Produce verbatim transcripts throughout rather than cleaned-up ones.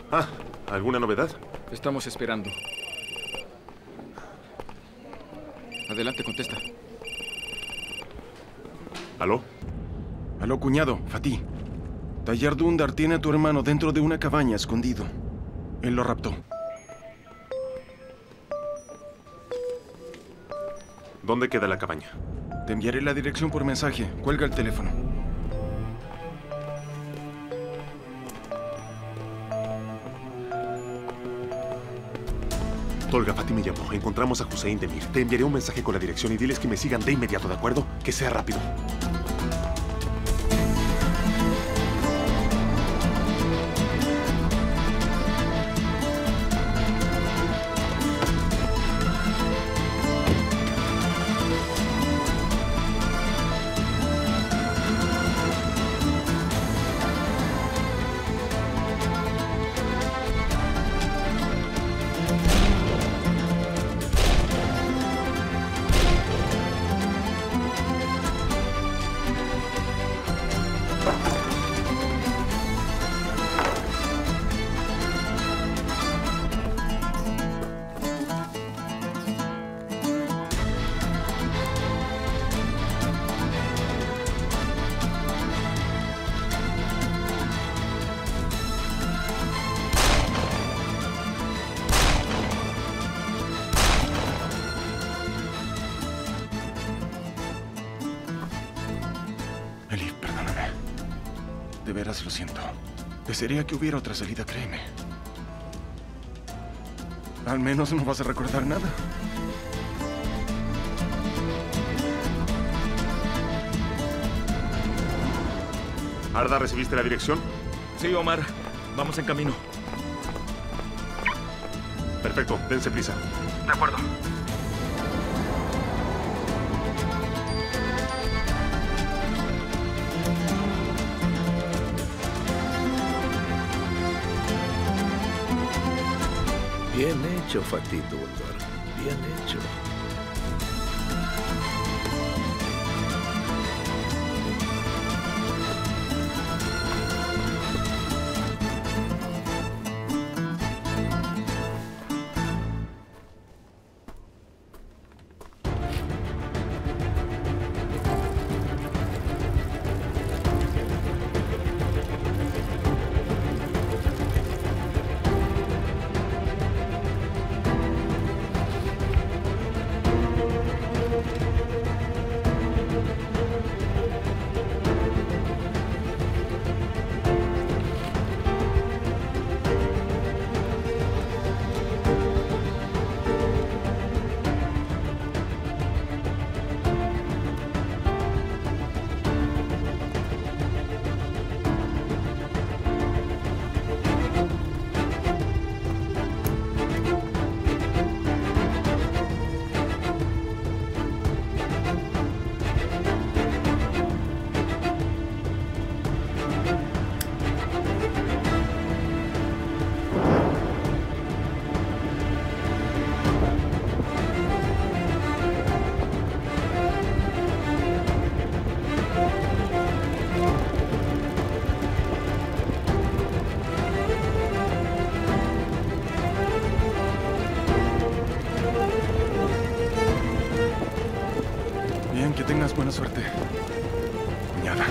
Ah, ¿alguna novedad? Estamos esperando. Adelante, contesta. ¿Aló? Aló, cuñado, Fatih. Tayyar Dündar tiene a tu hermano dentro de una cabaña escondido. Él lo raptó. ¿Dónde queda la cabaña? Te enviaré la dirección por mensaje. Cuelga el teléfono. Tolga, Fatih me llamó. Encontramos a Hussein Demir. Te enviaré un mensaje con la dirección y diles que me sigan de inmediato, ¿de acuerdo? Que sea rápido. Elif, perdóname. De veras lo siento. Desearía que hubiera otra salida, créeme. Al menos no vas a recordar nada. Arda, ¿recibiste la dirección? Sí, Omar. Vamos en camino. Perfecto, dense prisa. De acuerdo. Bien hecho, Fatih Dündar. Bien hecho. Bien, que tengas buena suerte, cuñada.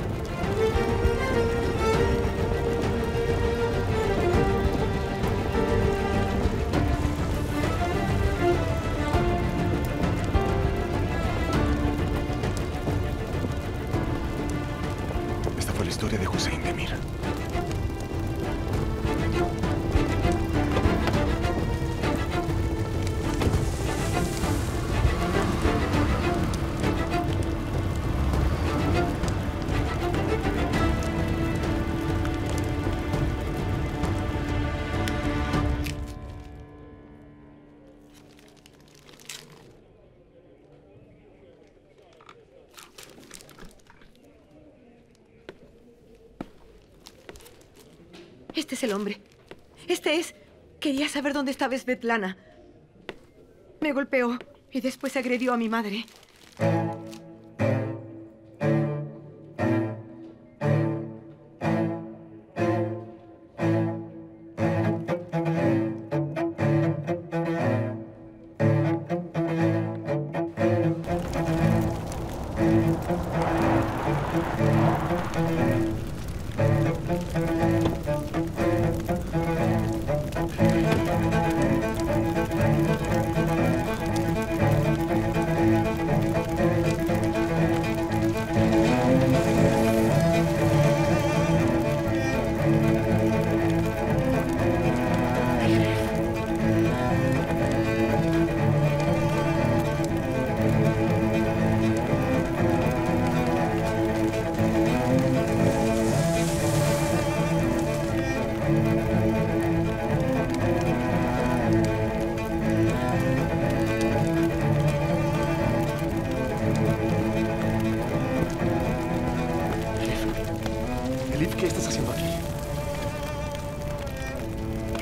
Esta fue la historia de Hussein Demir. Este es el hombre. Este es... Quería saber dónde estaba Svetlana. Me golpeó y después agredió a mi madre.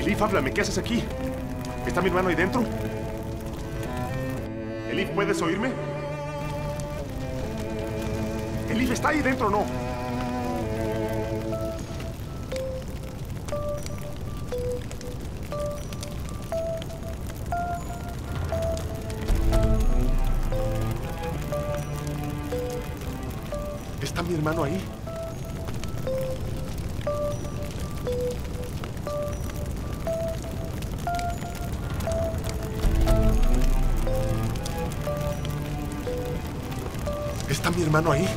Elif, háblame, ¿qué haces aquí? ¿Está mi hermano ahí dentro? Elif, ¿puedes oírme? Elif, ¿está ahí dentro o no? ¿Está mi hermano ahí? ¿Está mi hermano ahí?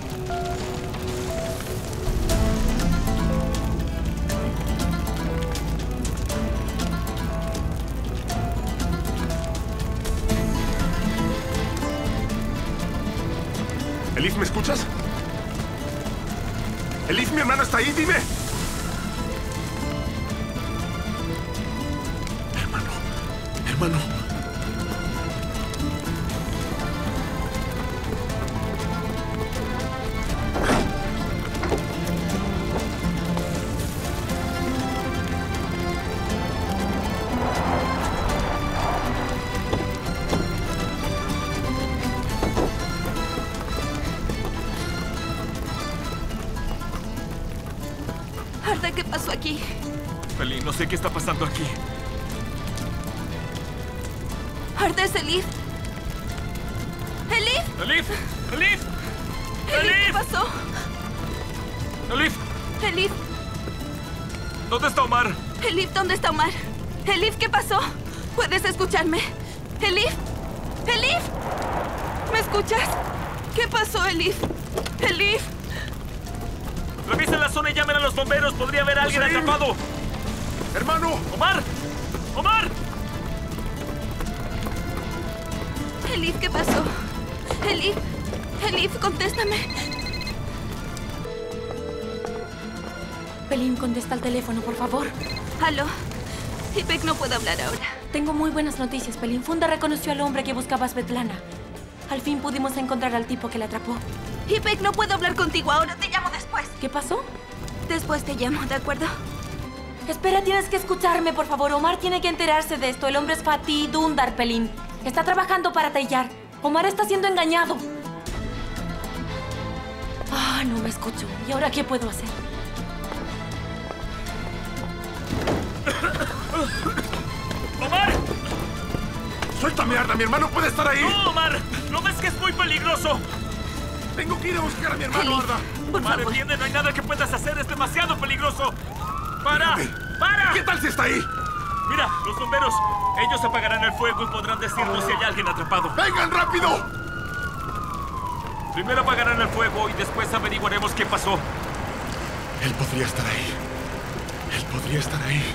Elif, ¿me escuchas? Elif, mi hermano está ahí, dime. Hermano, hermano. Arda, ¿qué pasó aquí? Pelín, no sé qué está pasando aquí. Arda, es Elif. ¡Elif! ¡Elif! ¡Elif! ¡Elif! ¿Qué pasó? ¡Elif! ¡Elif! ¿Dónde está Omar? Elif, ¿dónde está Omar? Elif, ¿qué pasó? ¿Puedes escucharme? Elif. Elif. ¿Me escuchas? ¿Qué pasó, Elif? Elif. Revisen la zona y llamen a los bomberos. Podría haber alguien Hussein. atrapado. ¡Hermano! ¡Omar! ¡Omar! Elif, ¿qué pasó? Elif. Elif, contéstame. Pelín, contesta el teléfono, por favor. Aló. Ipek no puedo hablar ahora. Tengo muy buenas noticias, Pelín. Funda reconoció al hombre que buscaba a Svetlana. Al fin pudimos encontrar al tipo que la atrapó. Ipek, no puedo hablar contigo ahora. Te llamo después. ¿Qué pasó? Después te llamo, ¿de acuerdo? Espera, tienes que escucharme, por favor. Omar tiene que enterarse de esto. El hombre es Fatih Dundar, Pelín. Está trabajando para Tayyar. Omar está siendo engañado. Ah, no me escucho. ¿Y ahora qué puedo hacer? ¡Omar! ¡Suéltame, Arda! ¡Mi hermano puede estar ahí! ¡No, Omar! ¿No ves que es muy peligroso? ¡Tengo que ir a buscar a mi hermano, Elif, Arda! por Omar, favor. entiende, no hay nada que puedas hacer. Es demasiado peligroso. ¡Para! Espérame. ¡Para! ¿Qué tal si está ahí? Mira, los bomberos. Ellos apagarán el fuego y podrán decirnos si hay alguien atrapado. ¡Vengan rápido! Primero apagarán el fuego y después averiguaremos qué pasó. Él podría estar ahí. Él podría estar ahí.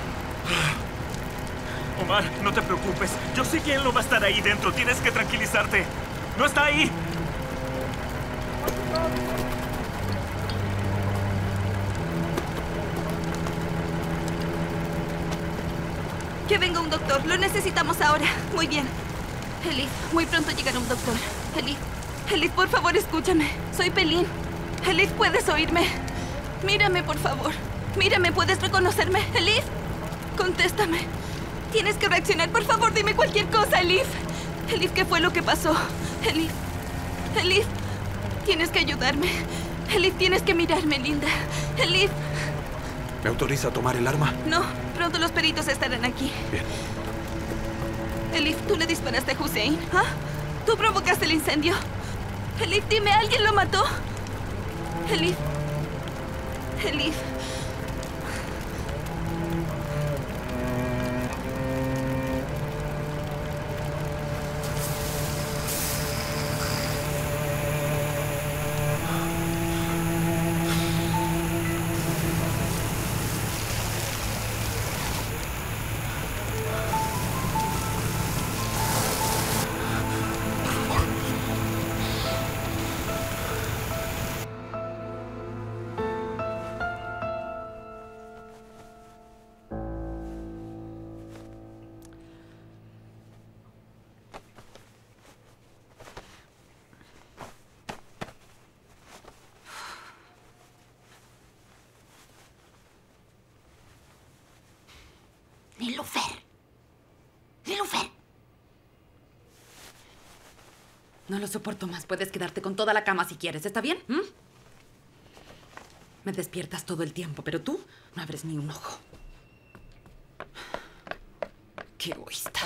Omar, no te preocupes. Yo sé que él no va a estar ahí dentro. Tienes que tranquilizarte. ¡No está ahí! Que venga un doctor. Lo necesitamos ahora. Muy bien. Elif, muy pronto llegará un doctor. Elif, Elif, por favor, escúchame. Soy Pelín. Elif, ¿puedes oírme? Mírame, por favor. Mírame, ¿puedes reconocerme? Elif, contéstame. Tienes que reaccionar. Por favor, dime cualquier cosa, Elif. Elif, ¿qué fue lo que pasó? Elif, Elif, tienes que ayudarme. Elif, tienes que mirarme, linda. Elif. ¿Me autoriza a tomar el arma? No, pronto los peritos estarán aquí. Bien. Elif, ¿tú le disparaste a Hussein? ¿Ah? ¿Tú provocaste el incendio? Elif, dime, ¿alguien lo mató? Elif. Elif. Nilufer. Nilufer. No lo soporto más. Puedes quedarte con toda la cama si quieres. ¿Está bien? ¿Mm? Me despiertas todo el tiempo, pero tú no abres ni un ojo. Qué egoísta.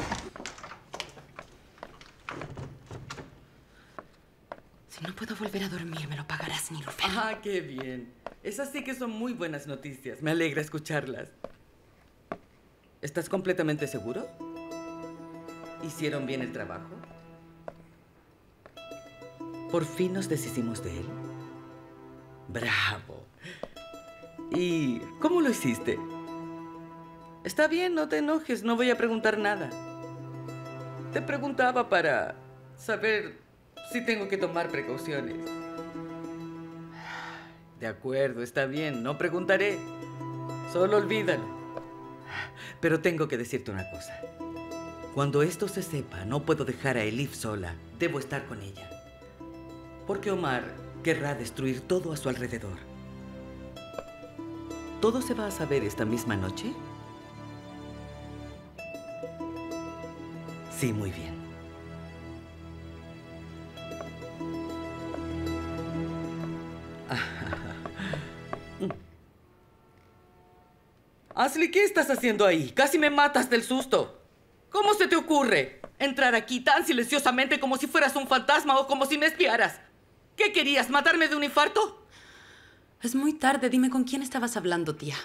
Si no puedo volver a dormir, me lo pagarás, Nilufer. Ah, qué bien. Esas sí que son muy buenas noticias. Me alegra escucharlas. ¿Estás completamente seguro? ¿Hicieron bien el trabajo? ¿Por fin nos deshicimos de él? ¡Bravo! ¿Y cómo lo hiciste? Está bien, no te enojes, no voy a preguntar nada. Te preguntaba para saber si tengo que tomar precauciones. De acuerdo, está bien, no preguntaré. Solo olvídalo. Pero tengo que decirte una cosa. Cuando esto se sepa, no puedo dejar a Elif sola. Debo estar con ella. Porque Omar querrá destruir todo a su alrededor. ¿Todo se va a saber esta misma noche? Sí, muy bien. Ashley, ¿qué estás haciendo ahí? Casi me matas del susto. ¿Cómo se te ocurre entrar aquí tan silenciosamente como si fueras un fantasma o como si me espiaras? ¿Qué querías? ¿Matarme de un infarto? Es muy tarde. Dime con quién estabas hablando, tía.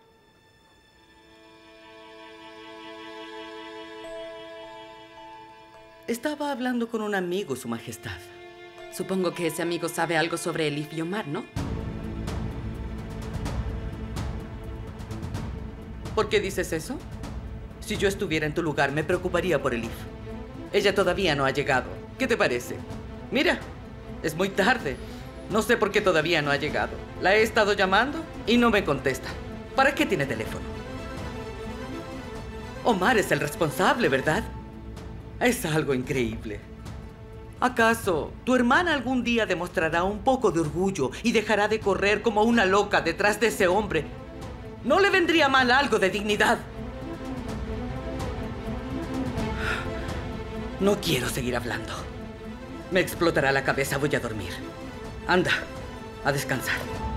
Estaba hablando con un amigo, Su Majestad. Supongo que ese amigo sabe algo sobre Elif y Omar, ¿no? ¿Por qué dices eso? Si yo estuviera en tu lugar, me preocuparía por Elif. Ella todavía no ha llegado. ¿Qué te parece? Mira, es muy tarde. No sé por qué todavía no ha llegado. La he estado llamando y no me contesta. ¿Para qué tiene teléfono? Omar es el responsable, ¿verdad? Es algo increíble. ¿Acaso tu hermana algún día demostrará un poco de orgullo y dejará de correr como una loca detrás de ese hombre? ¿No le vendría mal algo de dignidad? No quiero seguir hablando. Me explotará la cabeza. Voy a dormir. Anda, a descansar.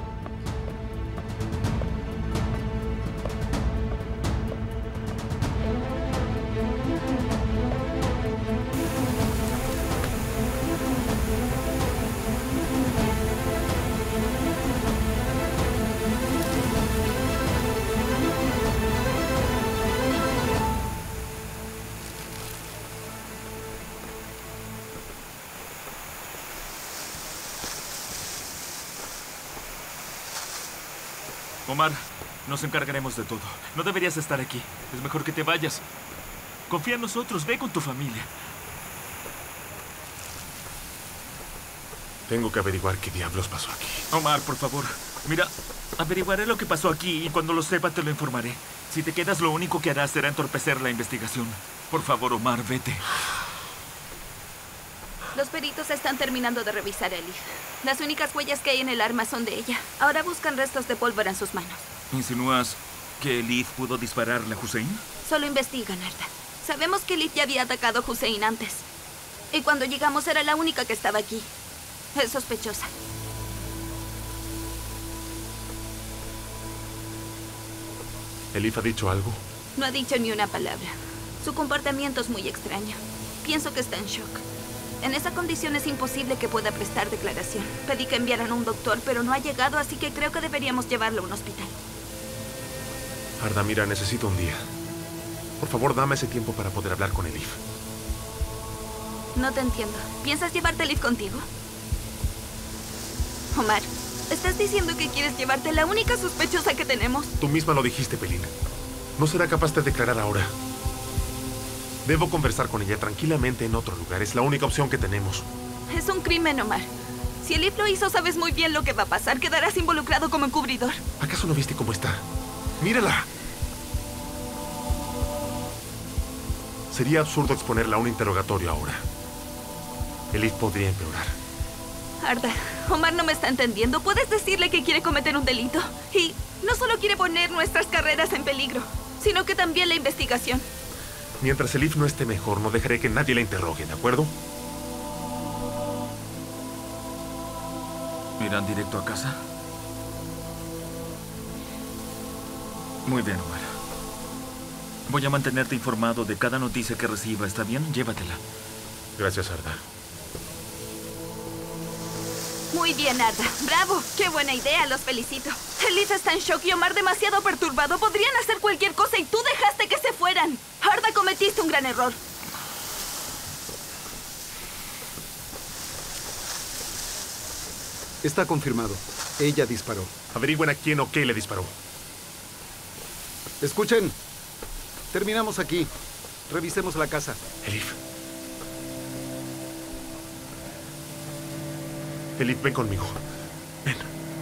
Omar, nos encargaremos de todo. No deberías estar aquí. Es mejor que te vayas. Confía en nosotros. Ve con tu familia. Tengo que averiguar qué diablos pasó aquí. Omar, por favor. Mira, averiguaré lo que pasó aquí y cuando lo sepa te lo informaré. Si te quedas, lo único que harás será entorpecer la investigación. Por favor, Omar, vete. Los peritos están terminando de revisar a Elif. Las únicas huellas que hay en el arma son de ella. Ahora buscan restos de pólvora en sus manos. ¿Insinúas que Elif pudo dispararle a Hussein? Solo investigan, Arda. Sabemos que Elif ya había atacado a Hussein antes. Y cuando llegamos era la única que estaba aquí. Es sospechosa. ¿Elif ha dicho algo? No ha dicho ni una palabra. Su comportamiento es muy extraño. Pienso que está en shock. En esa condición es imposible que pueda prestar declaración. Pedí que enviaran a un doctor, pero no ha llegado, así que creo que deberíamos llevarlo a un hospital. Arda, mira, necesito un día. Por favor, dame ese tiempo para poder hablar con Elif. No te entiendo. ¿Piensas llevarte a Elif contigo? Omar, ¿estás diciendo que quieres llevarte la única sospechosa que tenemos? Tú misma lo dijiste, Pelin. No será capaz de declarar ahora. Debo conversar con ella tranquilamente en otro lugar. Es la única opción que tenemos. Es un crimen, Omar. Si Elif lo hizo, sabes muy bien lo que va a pasar. Quedarás involucrado como encubridor. ¿Acaso no viste cómo está? ¡Mírala! Sería absurdo exponerla a un interrogatorio ahora. Elif podría empeorar. Arda, Omar no me está entendiendo. Puedes decirle que quiere cometer un delito. Y no solo quiere poner nuestras carreras en peligro. sino que también la investigación. Mientras Elif no esté mejor, no dejaré que nadie la interrogue, ¿de acuerdo? ¿Irán directo a casa? Muy bien, Omar. Voy a mantenerte informado de cada noticia que reciba, ¿está bien? Llévatela. Gracias, Arda. Muy bien, Arda. ¡Bravo! ¡Qué buena idea! Los felicito. Elif está en shock y Omar demasiado perturbado. Podrían hacer cualquier cosa y tú dejaste que se fueran. Arda, cometiste un gran error. Está confirmado. Ella disparó. Averigüen a quién o qué le disparó. Escuchen. Terminamos aquí. Revisemos la casa. Elif. Elif, ven conmigo. Ven.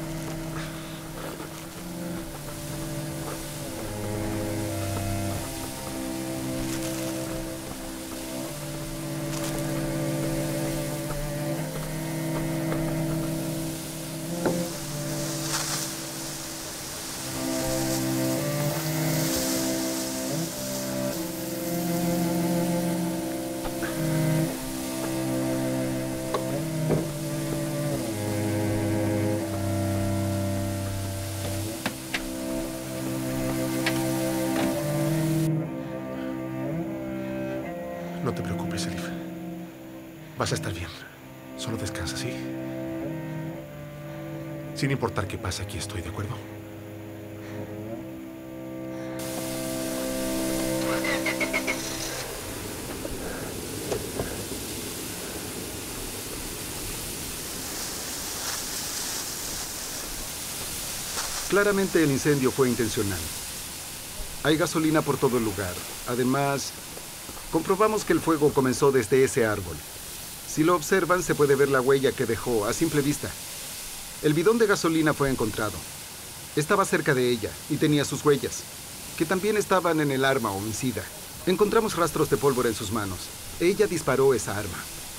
No te preocupes, Elif. Vas a estar bien. Solo descansa, ¿sí? Sin importar qué pase, aquí estoy, ¿de acuerdo? Claramente el incendio fue intencional. Hay gasolina por todo el lugar. Además, comprobamos que el fuego comenzó desde ese árbol. Si lo observan, se puede ver la huella que dejó a simple vista. El bidón de gasolina fue encontrado. Estaba cerca de ella y tenía sus huellas, que también estaban en el arma homicida. Encontramos rastros de pólvora en sus manos. Ella disparó esa arma.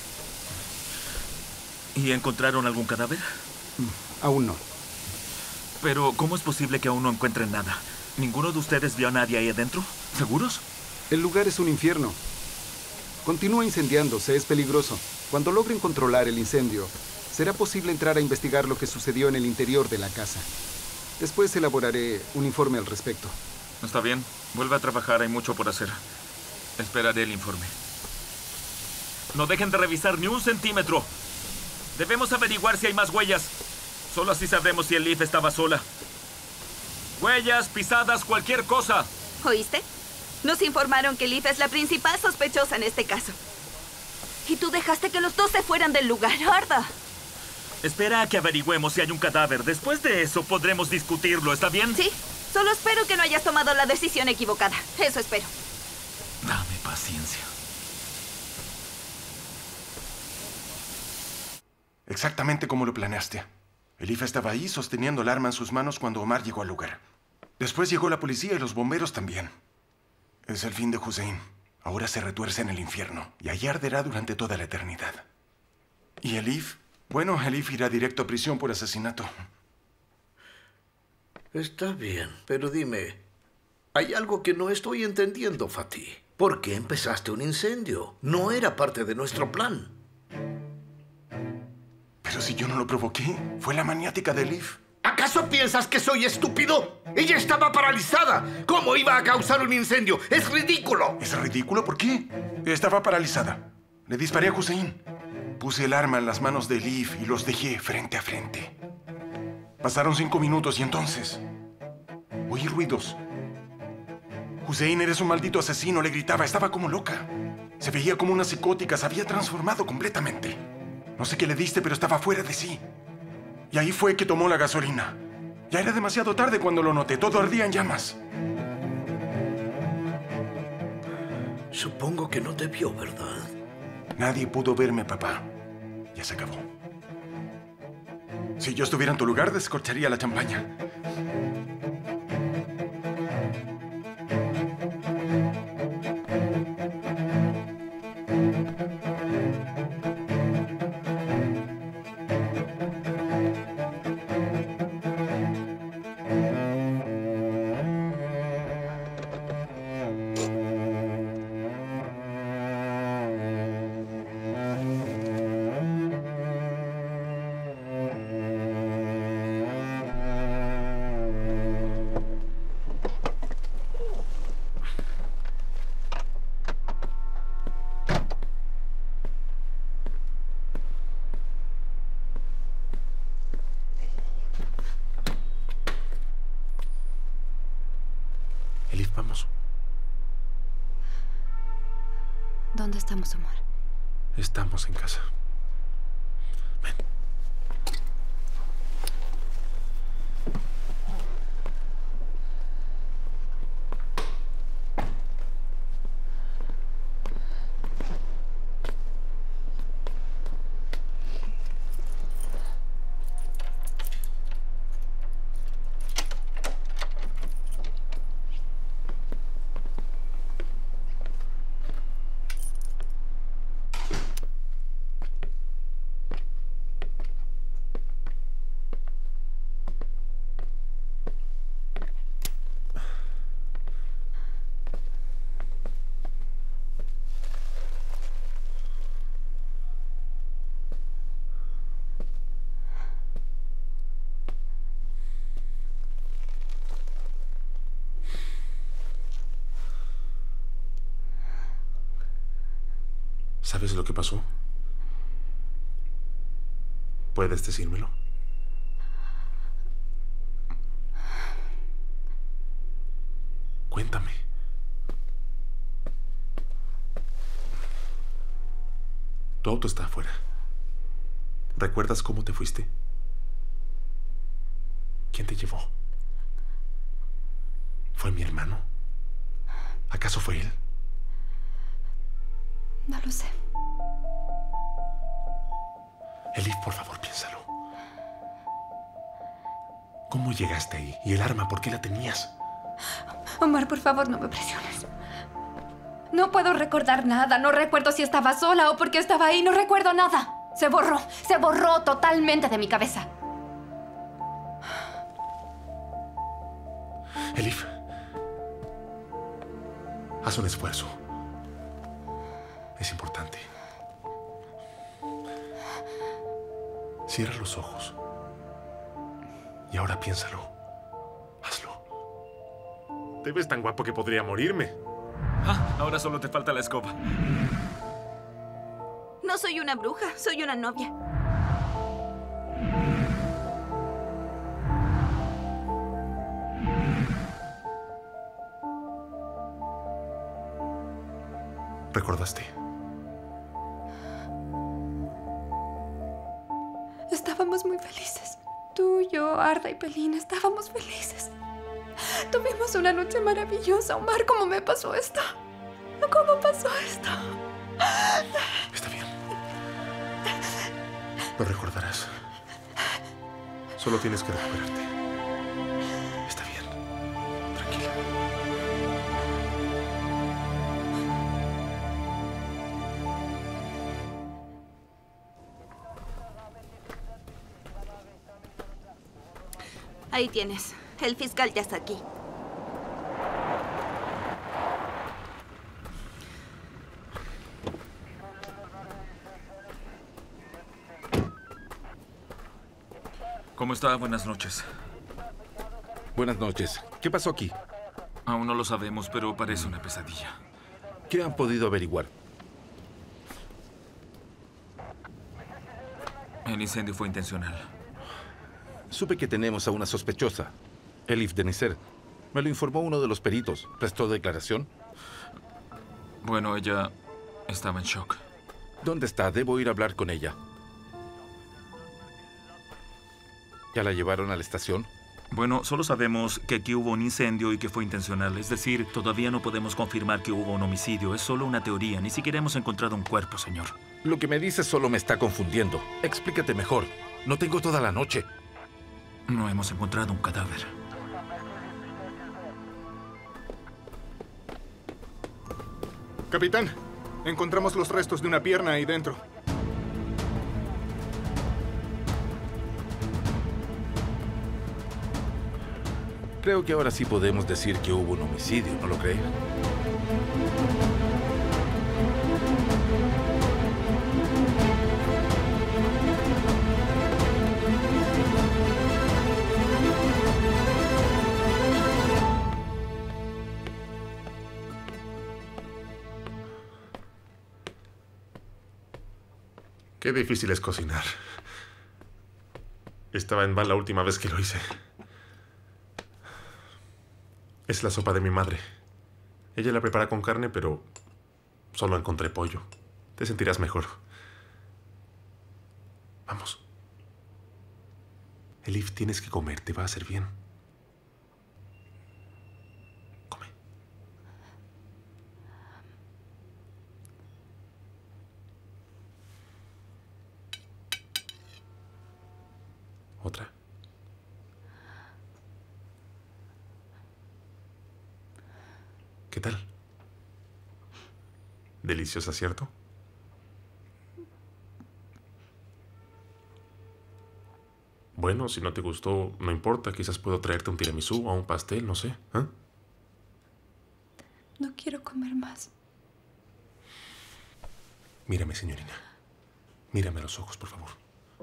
¿Y encontraron algún cadáver? Mm, aún no. Pero, ¿cómo es posible que aún no encuentren nada? ¿Ninguno de ustedes vio a nadie ahí adentro? ¿Seguros? El lugar es un infierno. Continúa incendiándose, es peligroso. Cuando logren controlar el incendio, será posible entrar a investigar lo que sucedió en el interior de la casa. Después elaboraré un informe al respecto. Está bien. Vuelve a trabajar, hay mucho por hacer. Esperaré el informe. No dejen de revisar ni un centímetro. Debemos averiguar si hay más huellas. Solo así sabremos si Elif estaba sola. Huellas, pisadas, cualquier cosa. ¿Oíste? Nos informaron que Elif es la principal sospechosa en este caso. Y tú dejaste que los dos se fueran del lugar, Arda. Espera a que averigüemos si hay un cadáver. Después de eso podremos discutirlo, ¿está bien? Sí. Solo espero que no hayas tomado la decisión equivocada. Eso espero. Dame paciencia. Exactamente como lo planeaste. Elif estaba ahí sosteniendo el arma en sus manos cuando Omar llegó al lugar. Después llegó la policía y los bomberos también. Es el fin de Hussein. Ahora se retuerce en el infierno y allí arderá durante toda la eternidad. ¿Y Elif? Bueno, Elif irá directo a prisión por asesinato. Está bien, pero dime, hay algo que no estoy entendiendo, Fatih. ¿Por qué empezaste un incendio? No era parte de nuestro plan. Pero si yo no lo provoqué, fue la maniática de Elif. ¿Acaso piensas que soy estúpido? Ella estaba paralizada. ¿Cómo iba a causar un incendio? ¡Es ridículo! ¿Es ridículo? ¿Por qué? Estaba paralizada. Le disparé a Hussein. Puse el arma en las manos de Elif y los dejé frente a frente. Pasaron cinco minutos y entonces oí ruidos. Hussein, eres un maldito asesino, le gritaba. Estaba como loca. Se veía como una psicótica, se había transformado completamente. No sé qué le diste, pero estaba fuera de sí. Y ahí fue que tomó la gasolina. Ya era demasiado tarde cuando lo noté. Todo ardía en llamas. Supongo que no te vio, ¿verdad? Nadie pudo verme, papá. Ya se acabó. Si yo estuviera en tu lugar, descorcharía la champaña. Elif, vamos. ¿Dónde estamos, Omar? Estamos en casa. Ven. ¿Sabes lo que pasó? ¿Puedes decírmelo? Cuéntame. Tu auto está afuera. ¿Recuerdas cómo te fuiste? ¿Quién te llevó? ¿Fue mi hermano? ¿Acaso fue él? No lo sé. Elif, por favor, piénsalo. ¿Cómo llegaste ahí? ¿Y el arma, por qué la tenías? Omar, por favor, no me presiones. No puedo recordar nada. No recuerdo si estaba sola o por qué estaba ahí. No recuerdo nada. Se borró. Se borró totalmente de mi cabeza. Elif, haz un esfuerzo. Es importante. Cierra los ojos. Y ahora piénsalo. Hazlo. Te ves tan guapo que podría morirme. Ah, ahora solo te falta la escoba. No soy una bruja, soy una novia. ¿Recordaste? Estábamos muy felices. Tú, yo, Arda y Pelín, estábamos felices. Tuvimos una noche maravillosa. Omar, ¿cómo me pasó esto? ¿Cómo pasó esto? Está bien. Lo recordarás. Solo tienes que recuperarte. Está bien. Tranquila. Ahí tienes. El fiscal ya está aquí. ¿Cómo está? Buenas noches. Buenas noches. ¿Qué pasó aquí? Aún no lo sabemos, pero parece una pesadilla. ¿Qué han podido averiguar? El incendio fue intencional. Supe que tenemos a una sospechosa, Elif Denizer. Me lo informó uno de los peritos. ¿Prestó declaración? Bueno, ella estaba en shock. ¿Dónde está? Debo ir a hablar con ella. ¿Ya la llevaron a la estación? Bueno, solo sabemos que aquí hubo un incendio y que fue intencional. Es decir, todavía no podemos confirmar que hubo un homicidio. Es solo una teoría. Ni siquiera hemos encontrado un cuerpo, señor. Lo que me dice solo me está confundiendo. Explícate mejor. No tengo toda la noche. No hemos encontrado un cadáver. Capitán, encontramos los restos de una pierna ahí dentro. Creo que ahora sí podemos decir que hubo un homicidio, ¿no lo cree? Qué difícil es cocinar. Estaba en van la última vez que lo hice. Es la sopa de mi madre. Ella la prepara con carne, pero solo encontré pollo. Te sentirás mejor. Vamos. Elif, tienes que comer. Te va a hacer bien. Come. ¿Otra? ¿Qué tal? Deliciosa, ¿cierto? Bueno, si no te gustó, no importa. Quizás puedo traerte un tiramisú o un pastel, no sé. ¿Eh? No quiero comer más. Mírame, señorina. Mírame a los ojos, por favor.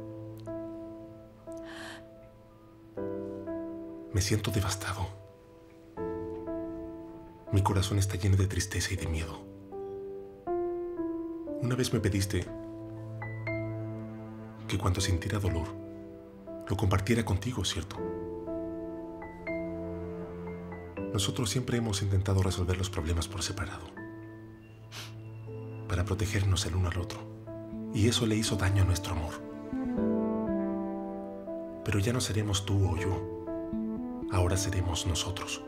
Me siento devastado. Mi corazón está lleno de tristeza y de miedo. Una vez me pediste que cuando sintiera dolor, lo compartiera contigo, ¿cierto? Nosotros siempre hemos intentado resolver los problemas por separado, para protegernos el uno al otro. Y eso le hizo daño a nuestro amor. Pero ya no seremos tú o yo. Ahora seremos nosotros.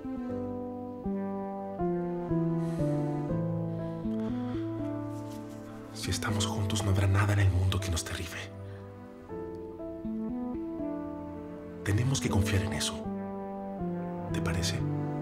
Si estamos juntos, no habrá nada en el mundo que nos derribe. Tenemos que confiar en eso. ¿Te parece?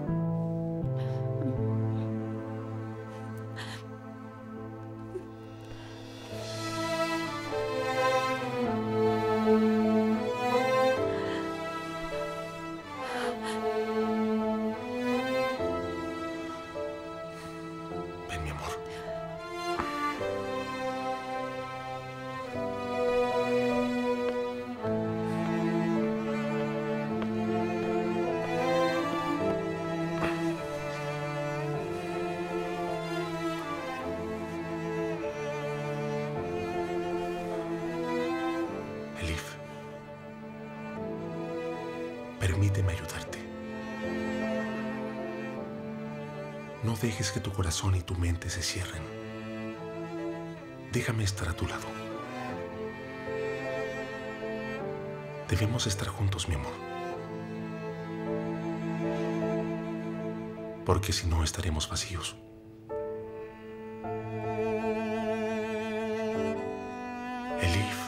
Ven, mi amor. Elif, permíteme ayudarte. No dejes que tu corazón y tu mente se cierren. Déjame estar a tu lado. Debemos estar juntos, mi amor. Porque si no, estaremos vacíos. Elif.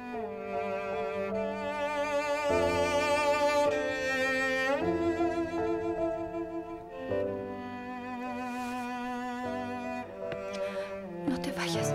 No te vayas.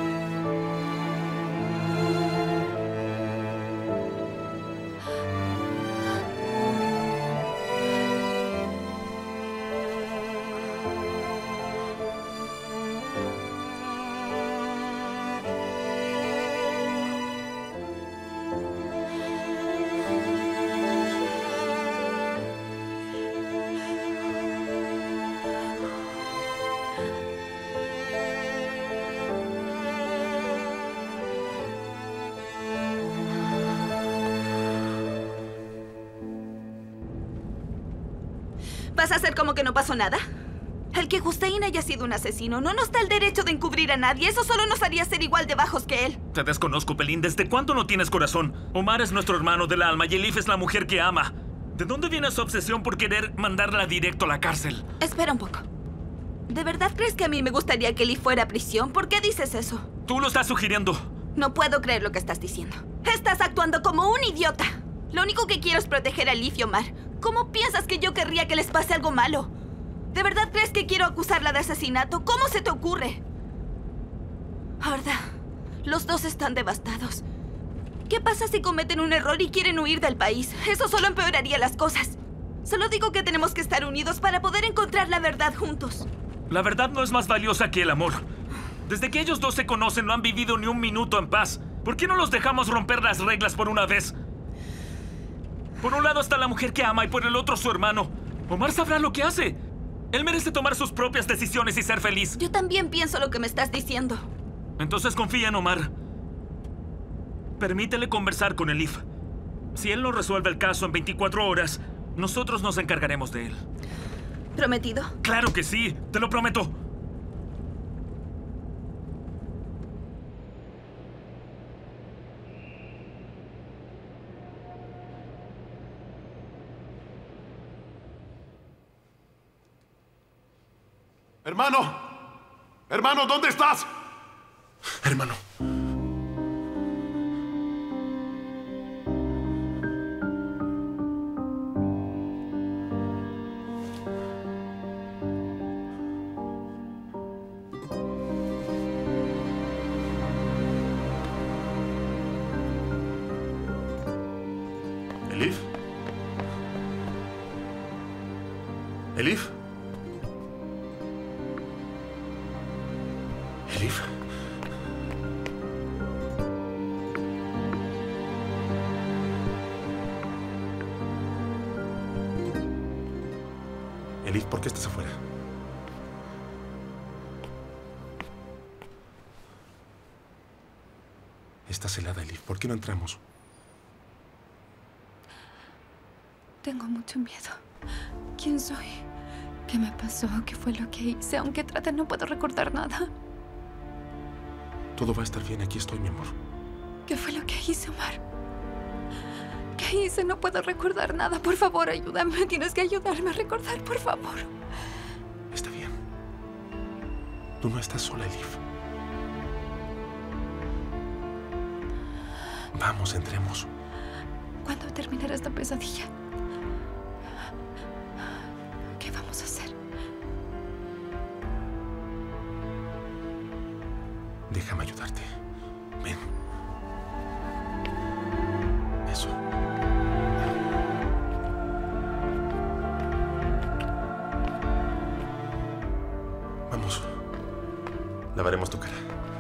¿Vas a hacer como que no pasó nada? El que Hussein haya sido un asesino no nos da el derecho de encubrir a nadie. Eso solo nos haría ser igual de bajos que él. Te desconozco, Pelín. ¿Desde cuándo no tienes corazón? Omar es nuestro hermano del alma y Elif es la mujer que ama. ¿De dónde viene su obsesión por querer mandarla directo a la cárcel? Espera un poco. ¿De verdad crees que a mí me gustaría que Elif fuera a prisión? ¿Por qué dices eso? Tú lo estás sugiriendo. No puedo creer lo que estás diciendo. Estás actuando como un idiota. Lo único que quiero es proteger a Elif y Omar. ¿Cómo piensas que yo querría que les pase algo malo? ¿De verdad crees que quiero acusarla de asesinato? ¿Cómo se te ocurre? Arda, los dos están devastados. ¿Qué pasa si cometen un error y quieren huir del país? Eso solo empeoraría las cosas. Solo digo que tenemos que estar unidos para poder encontrar la verdad juntos. La verdad no es más valiosa que el amor. Desde que ellos dos se conocen no han vivido ni un minuto en paz. ¿Por qué no los dejamos romper las reglas por una vez? Por un lado está la mujer que ama y por el otro su hermano. Omar sabrá lo que hace. Él merece tomar sus propias decisiones y ser feliz. Yo también pienso lo que me estás diciendo. Entonces confía en Omar. Permítele conversar con Elif. Si él no resuelve el caso en veinticuatro horas, nosotros nos encargaremos de él. ¿Prometido? ¡Claro que sí! ¡Te lo prometo! Hermano. Hermano, ¿dónde estás? Hermano. ¿Elif? ¿Elif? ¿Elif? Elif, ¿por qué estás afuera? Estás helada, Elif. ¿Por qué no entramos? Tengo mucho miedo. ¿Quién soy? ¿Qué me pasó? ¿Qué fue lo que hice? Aunque trate, no puedo recordar nada. Todo va a estar bien. Aquí estoy, mi amor. ¿Qué fue lo que hice, Omar? ¿Qué hice? No puedo recordar nada. Por favor, ayúdame. Tienes que ayudarme a recordar, por favor. Está bien. Tú no estás sola, Elif. Vamos, entremos. ¿Cuándo terminará esta pesadilla? ¿Qué vamos a hacer? Déjame ayudarte. Ven. Eso. Vamos. Lavaremos tu cara.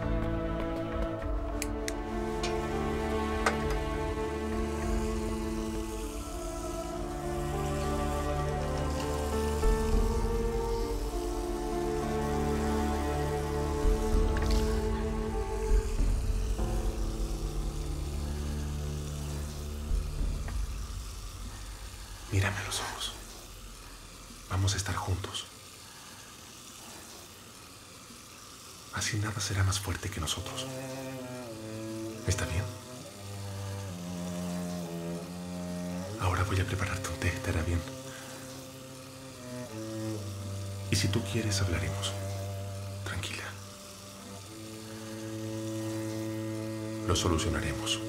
Mírame a los ojos. Vamos a estar juntos. Así nada será más fuerte que nosotros. ¿Está bien? Ahora voy a prepararte un té, te hará bien. Y si tú quieres, hablaremos. Tranquila. Lo solucionaremos.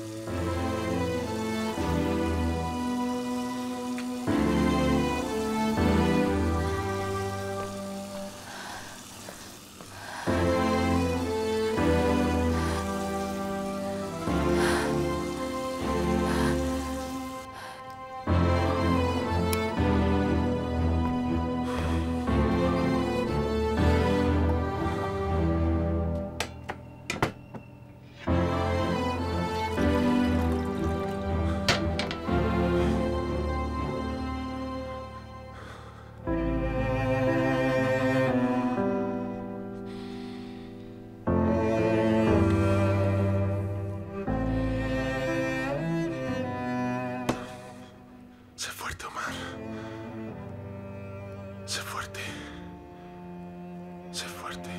Sé fuerte, Omar. Sé fuerte. Sé fuerte.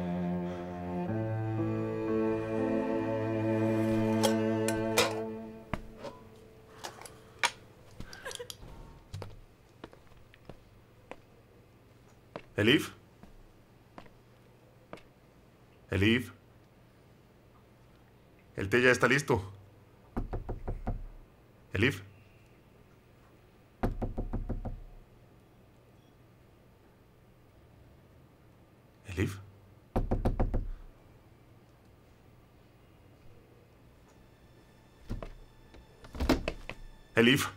¿Elif? ¿Elif? El té ya está listo. ¿Elif? ¿Elif? ¿Elif?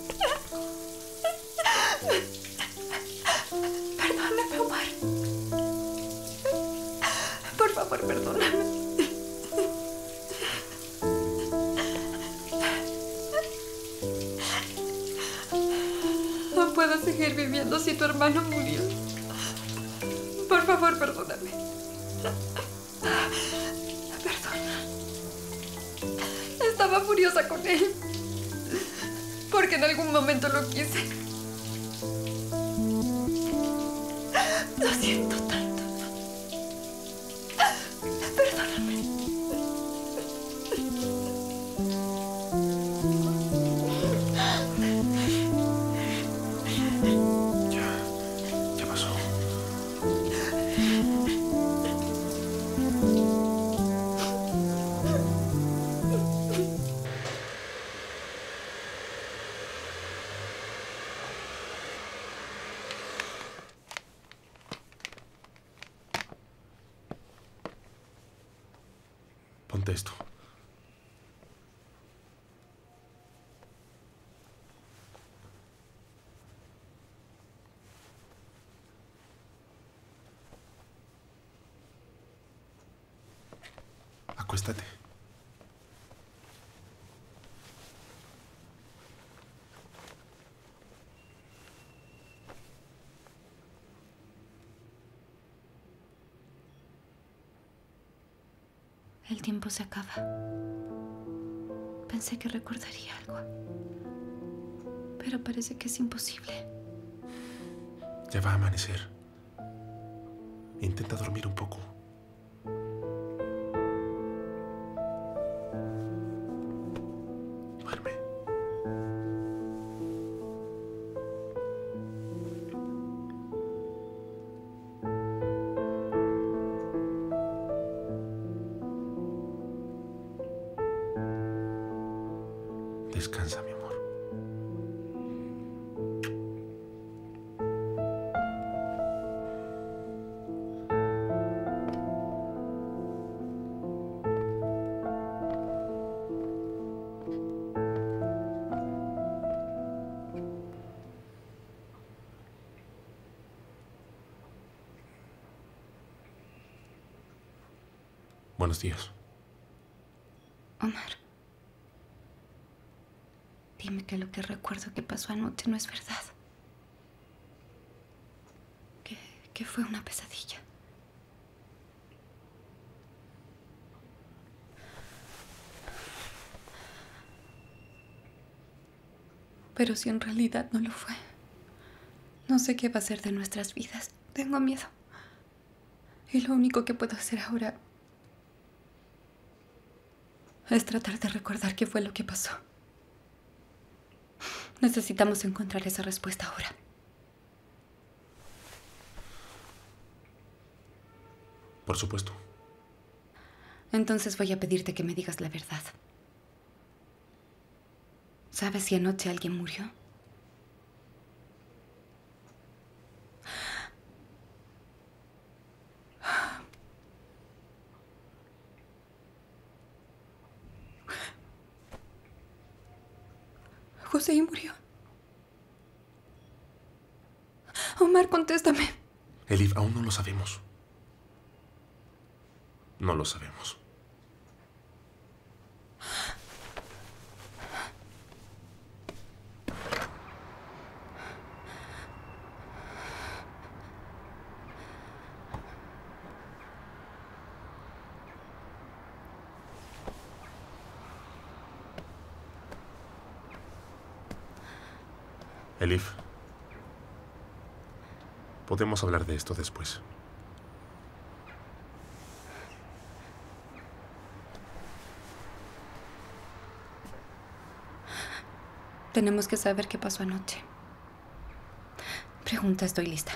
Perdóname, Omar. favor, perdóname. No puedo seguir viviendo si tu hermano murió. Por favor, perdóname. Perdona. Estaba furiosa con él. Porque en algún momento lo quise. Lo siento tanto. Perdóname. Ya, ya pasó. Ponte esto. Acuéstate. El tiempo se acaba. Pensé que recordaría algo. Pero parece que es imposible. Ya va a amanecer. Intenta dormir un poco. Duerme. Descansa, mi amor. Buenos días. Omar. Dime que lo que recuerdo que pasó anoche no es verdad. Que, que fue una pesadilla. Pero si en realidad no lo fue, no sé qué va a ser de nuestras vidas. Tengo miedo. Y lo único que puedo hacer ahora es tratar de recordar qué fue lo que pasó. Necesitamos encontrar esa respuesta ahora. Por supuesto. Entonces voy a pedirte que me digas la verdad. ¿Sabes si anoche alguien murió? José murió. Omar, contéstame. Elif, aún no lo sabemos. No lo sabemos. Elif, podemos hablar de esto después. Tenemos que saber qué pasó anoche. Pregunta, estoy lista.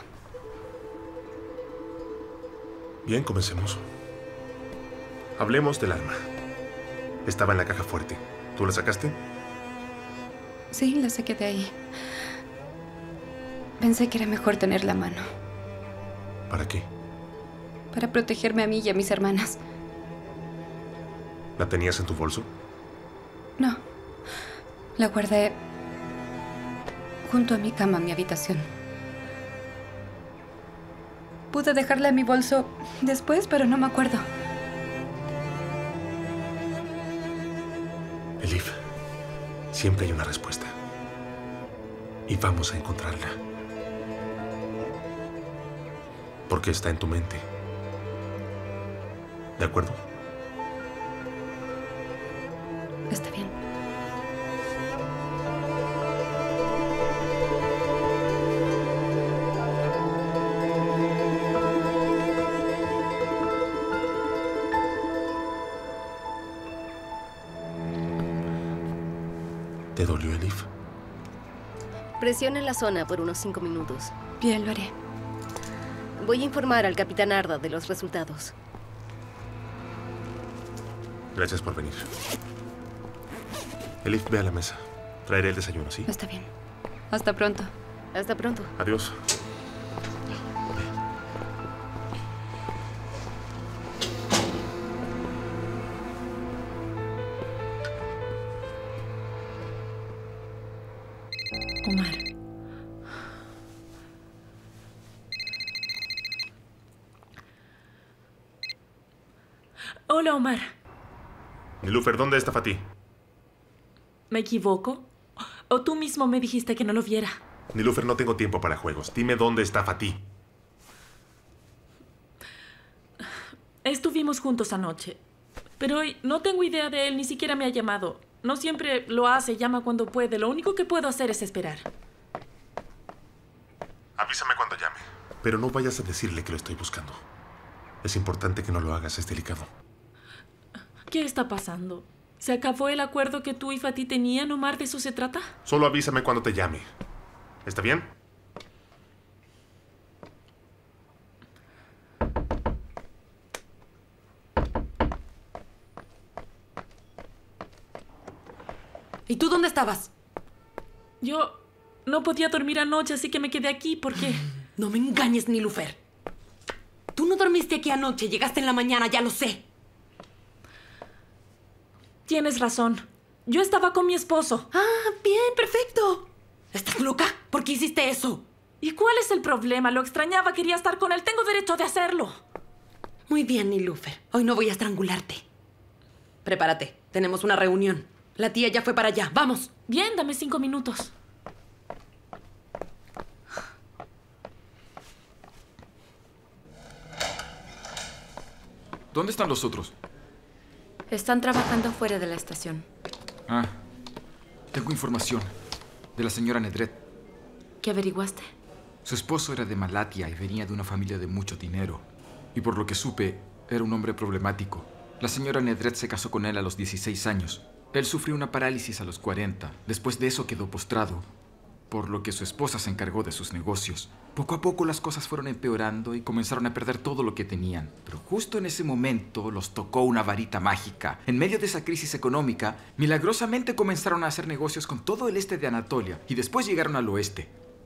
Bien, comencemos. Hablemos del arma. Estaba en la caja fuerte. ¿Tú la sacaste? Sí, la saqué de ahí. Pensé que era mejor tenerla a mano. ¿Para qué? Para protegerme a mí y a mis hermanas. ¿La tenías en tu bolso? No. La guardé junto a mi cama en mi habitación. Pude dejarla en mi bolso después, pero no me acuerdo. Elif, siempre hay una respuesta. Y vamos a encontrarla. Porque está en tu mente. ¿De acuerdo? Está bien. ¿Te dolió, Elif? Presione la zona por unos cinco minutos. Bien, lo haré. Voy a informar al capitán Arda de los resultados. Gracias por venir. Elif, ve a la mesa. Traeré el desayuno, ¿sí? Está bien. Hasta pronto. Hasta pronto. Adiós. Omar. Hola, Omar. Nilufer, ¿dónde está Fatih? ¿Me equivoco? ¿O tú mismo me dijiste que no lo viera? Nilufer, no tengo tiempo para juegos. Dime dónde está Fatih. Estuvimos juntos anoche. Pero hoy no tengo idea de él, ni siquiera me ha llamado. No siempre lo hace, llama cuando puede. Lo único que puedo hacer es esperar. Avísame cuando llame. Pero no vayas a decirle que lo estoy buscando. Es importante que no lo hagas, es delicado. ¿Qué está pasando? ¿Se acabó el acuerdo que tú y Fatih tenían, Omar? ¿De eso se trata? Solo avísame cuando te llame. ¿Está bien? ¿Y tú dónde estabas? Yo no podía dormir anoche, así que me quedé aquí. ¿Por qué? No me engañes, Nilufer. Tú no dormiste aquí anoche, llegaste en la mañana, ya lo sé. Tienes razón. Yo estaba con mi esposo. Ah, bien, perfecto. ¿Estás loca? ¿Por qué hiciste eso? ¿Y cuál es el problema? Lo extrañaba, quería estar con él. Tengo derecho de hacerlo. Muy bien, Nilufer. Hoy no voy a estrangularte. Prepárate, tenemos una reunión. La tía ya fue para allá. ¡Vamos! Bien, dame cinco minutos. ¿Dónde están los otros? Están trabajando fuera de la estación. Ah, tengo información de la señora Nedret. ¿Qué averiguaste? Su esposo era de Malatia y venía de una familia de mucho dinero. Y por lo que supe, era un hombre problemático. La señora Nedret se casó con él a los dieciséis años. Él sufrió una parálisis a los cuarenta. Después de eso quedó postrado, por lo que su esposa se encargó de sus negocios. Poco a poco las cosas fueron empeorando y comenzaron a perder todo lo que tenían. Pero justo en ese momento los tocó una varita mágica. En medio de esa crisis económica, milagrosamente comenzaron a hacer negocios con todo el este de Anatolia y después llegaron al oeste.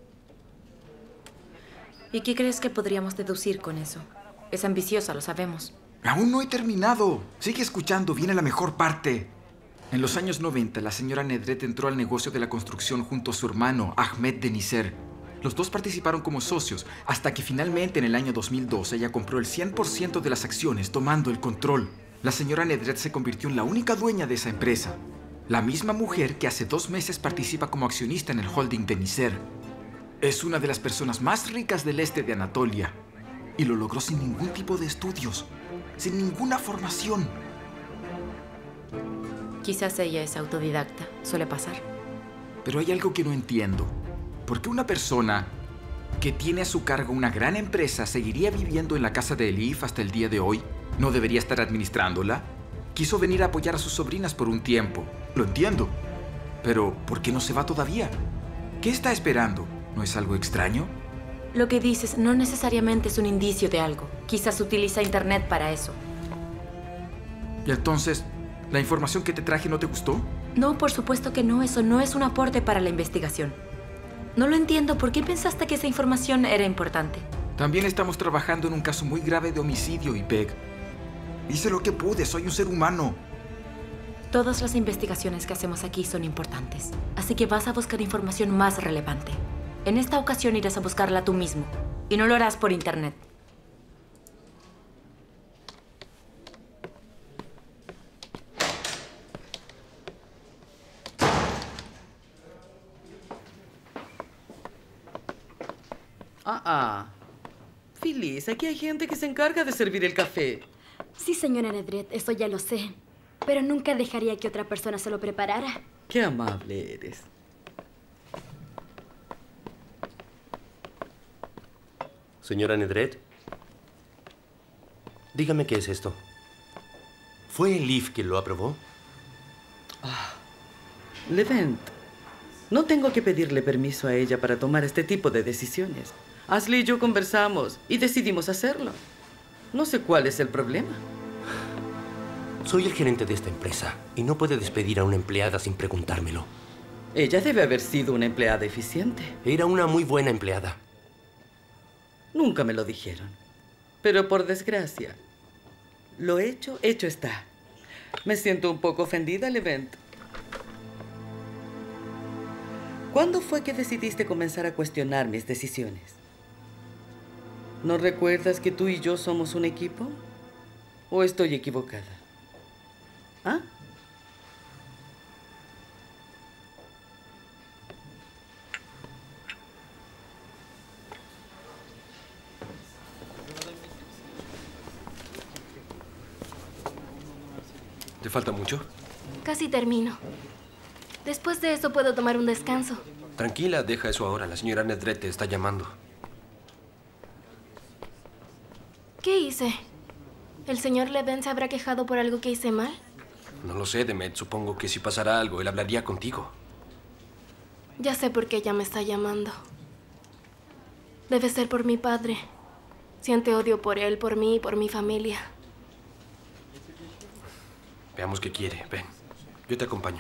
¿Y qué crees que podríamos deducir con eso? Es ambiciosa, lo sabemos. Aún no he terminado. Sigue escuchando, viene la mejor parte. En los años noventa, la señora Nedret entró al negocio de la construcción junto a su hermano, Ahmed Denizer. Los dos participaron como socios, hasta que finalmente en el año dos mil dos ella compró el cien por ciento de las acciones, tomando el control. La señora Nedret se convirtió en la única dueña de esa empresa. La misma mujer que hace dos meses participa como accionista en el holding Denizer. Es una de las personas más ricas del este de Anatolia. Y lo logró sin ningún tipo de estudios, sin ninguna formación. Quizás ella es autodidacta. Suele pasar. Pero hay algo que no entiendo. ¿Por qué una persona que tiene a su cargo una gran empresa seguiría viviendo en la casa de Elif hasta el día de hoy? ¿No debería estar administrándola? Quiso venir a apoyar a sus sobrinas por un tiempo. Lo entiendo. Pero, ¿por qué no se va todavía? ¿Qué está esperando? ¿No es algo extraño? Lo que dices no necesariamente es un indicio de algo. Quizás utiliza Internet para eso. ¿Y entonces, la información que te traje no te gustó? No, por supuesto que no. Eso no es un aporte para la investigación. No lo entiendo. ¿Por qué pensaste que esa información era importante? También estamos trabajando en un caso muy grave de homicidio, Ipek. Hice lo que pude. Soy un ser humano. Todas las investigaciones que hacemos aquí son importantes. Así que vas a buscar información más relevante. En esta ocasión irás a buscarla tú mismo. Y no lo harás por Internet. Ah, ah. Phyllis, aquí hay gente que se encarga de servir el café. Sí, señora Nedret, eso ya lo sé. Pero nunca dejaría que otra persona se lo preparara. Qué amable eres. Señora Nedret, dígame qué es esto. ¿Fue Elif quien lo aprobó? Ah, Levent, no tengo que pedirle permiso a ella para tomar este tipo de decisiones. Ashley y yo conversamos y decidimos hacerlo. No sé cuál es el problema. Soy el gerente de esta empresa y no puede despedir a una empleada sin preguntármelo. Ella debe haber sido una empleada eficiente. Era una muy buena empleada. Nunca me lo dijeron. Pero por desgracia, lo hecho, hecho está. Me siento un poco ofendida, Levent. ¿Cuándo fue que decidiste comenzar a cuestionar mis decisiones? ¿No recuerdas que tú y yo somos un equipo? ¿O estoy equivocada? ¿Ah? ¿Te falta mucho? Casi termino. Después de eso puedo tomar un descanso. Tranquila, deja eso ahora. La señora Nedret te está llamando. ¿Qué hice? ¿El señor Levent se habrá quejado por algo que hice mal? No lo sé, Demet. Supongo que si pasara algo, él hablaría contigo. Ya sé por qué ella me está llamando. Debe ser por mi padre. Siente odio por él, por mí y por mi familia. Veamos qué quiere. Ven, yo te acompaño.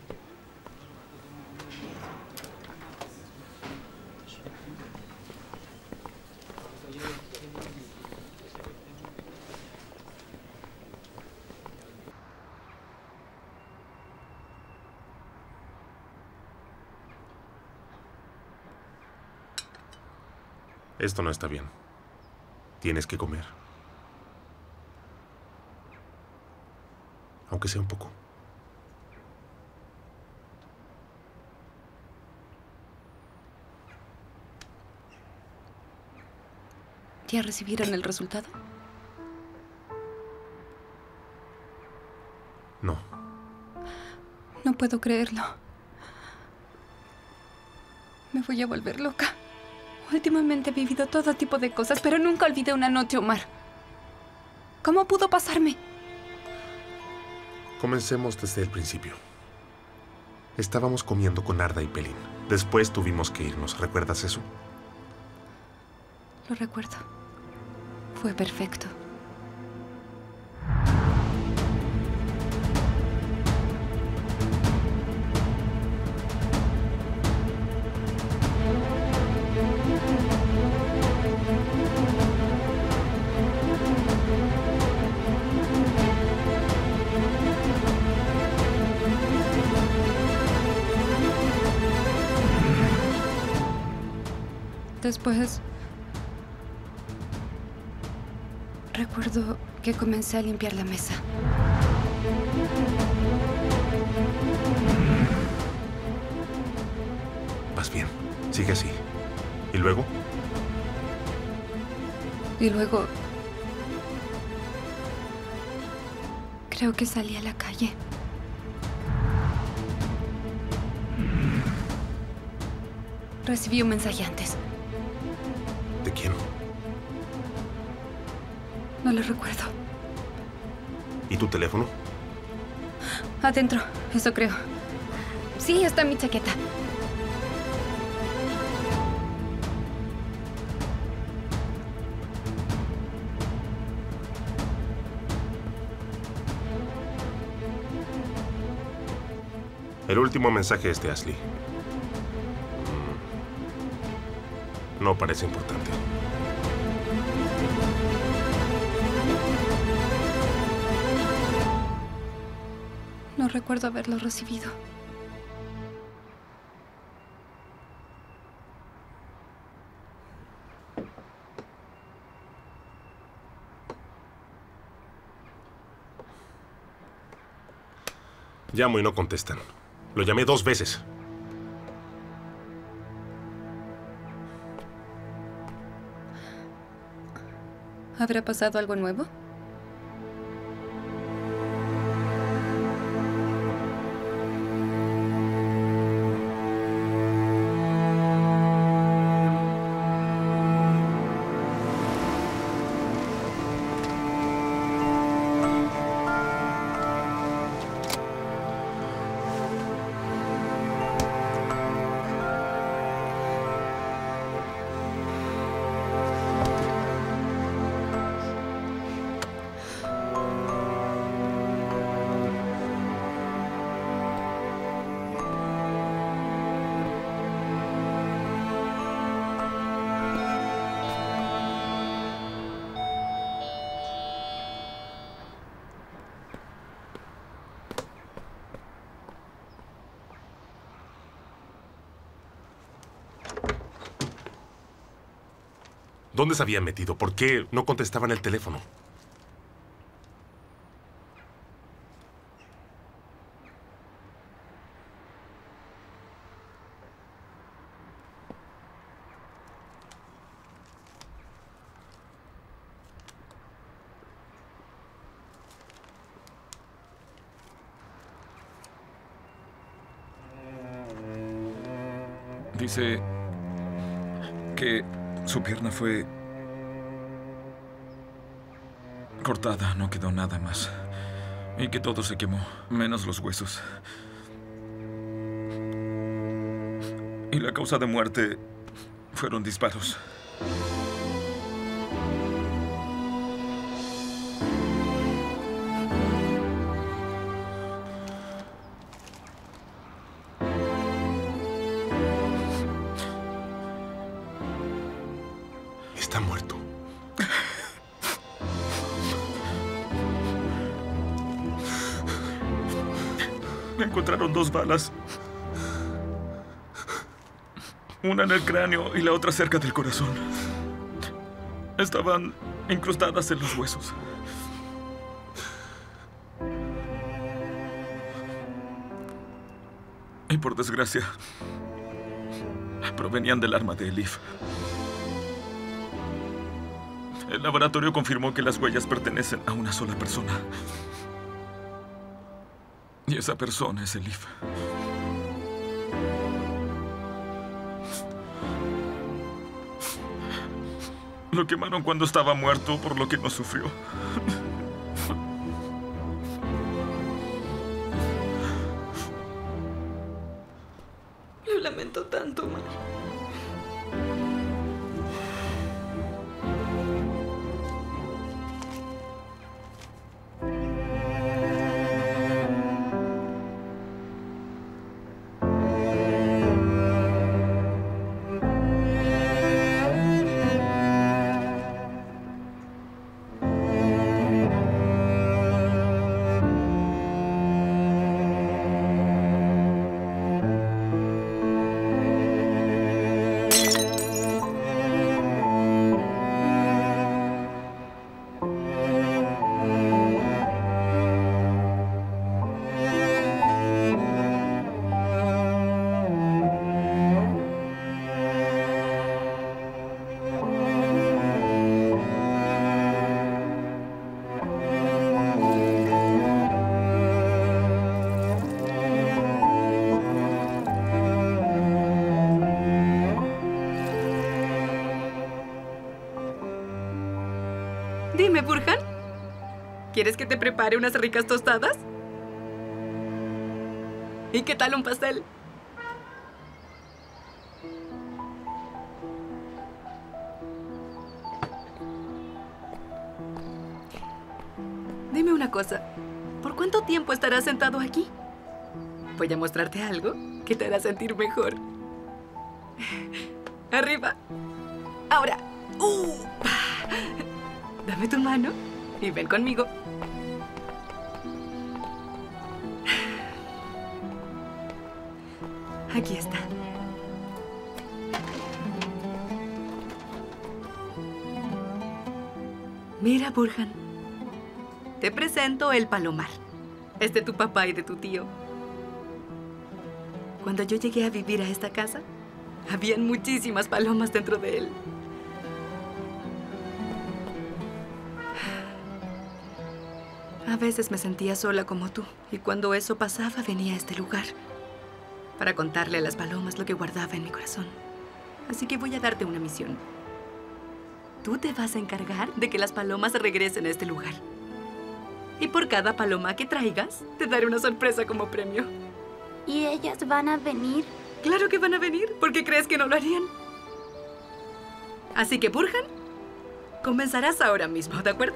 Esto no está bien. Tienes que comer. Aunque sea un poco. ¿Ya recibieron el resultado? No. No puedo creerlo. Me voy a volver loca. Últimamente he vivido todo tipo de cosas, pero nunca olvidé una noche, Omar. ¿Cómo pudo pasarme? Comencemos desde el principio. Estábamos comiendo con Arda y Pelin. Después tuvimos que irnos. ¿Recuerdas eso? Lo recuerdo. Fue perfecto. Después, recuerdo que comencé a limpiar la mesa. Vas bien. Sigue así. ¿Y luego? Y luego, creo que salí a la calle. Recibí un mensaje antes. ¿De quién? No lo recuerdo. ¿Y tu teléfono? Adentro, eso creo. Sí, está en mi chaqueta. El último mensaje es de Ashley. No parece importante. No recuerdo haberlo recibido. Llamo y no contestan. Lo llamé dos veces. ¿Habrá pasado algo nuevo? ¿Dónde se habían metido? ¿Por qué no contestaban el teléfono? Dice que su pierna fue cortada, no quedó nada más. Y que todo se quemó, menos los huesos. Y la causa de muerte fueron disparos. Está muerto. Me encontraron dos balas. Una en el cráneo y la otra cerca del corazón. Estaban incrustadas en los huesos. Y por desgracia, provenían del arma de Elif. El laboratorio confirmó que las huellas pertenecen a una sola persona. Y esa persona es Elif. Lo quemaron cuando estaba muerto, por lo que no sufrió. Lo lamento tanto, Omar. Dime, Burhan, ¿quieres que te prepare unas ricas tostadas? ¿Y qué tal un pastel? Dime una cosa, ¿por cuánto tiempo estarás sentado aquí? Voy a mostrarte algo que te hará sentir mejor. Arriba. Ahora. Uh. Dame tu mano y ven conmigo. Aquí está. Mira, Burhan. Te presento el palomar. Es de tu papá y de tu tío. Cuando yo llegué a vivir a esta casa, habían muchísimas palomas dentro de él. A veces me sentía sola como tú, y cuando eso pasaba venía a este lugar para contarle a las palomas lo que guardaba en mi corazón. Así que voy a darte una misión. Tú te vas a encargar de que las palomas regresen a este lugar. Y por cada paloma que traigas, te daré una sorpresa como premio. ¿Y ellas van a venir? Claro que van a venir. ¿Por qué crees que no lo harían? Así que, Burhan, comenzarás ahora mismo, ¿de acuerdo?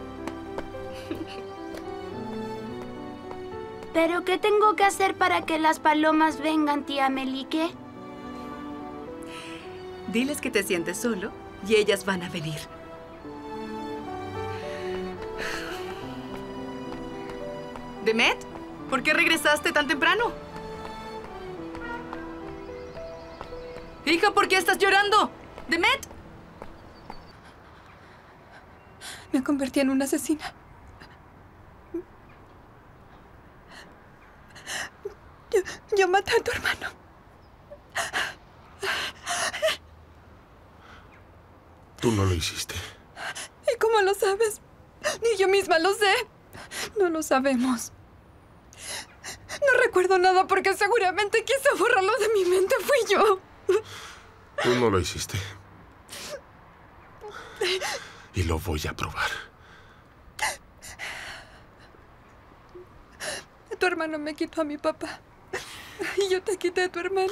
¿Pero qué tengo que hacer para que las palomas vengan, tía Melike? Diles que te sientes solo y ellas van a venir. Demet, ¿por qué regresaste tan temprano? Hija, ¿por qué estás llorando? Demet. Me convertí en una asesina. Yo, yo maté a tu hermano. Tú no lo hiciste. ¿Y cómo lo sabes? Ni yo misma lo sé. No lo sabemos. No recuerdo nada porque seguramente quise borrarlo de mi mente. Fui yo. Tú no lo hiciste. Y lo voy a probar. Tu hermano me quitó a mi papá. Y yo te quité a tu hermano.